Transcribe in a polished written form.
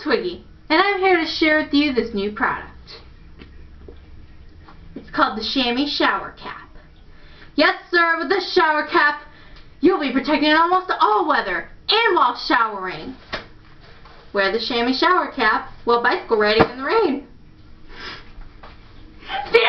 Twiggy, and I'm here to share with you this new product. It's called the Shammy Shower Cap. Yes, sir, with this shower cap, you'll be protected in almost all weather and while showering. Wear the Shammy Shower Cap while bicycle riding in the rain.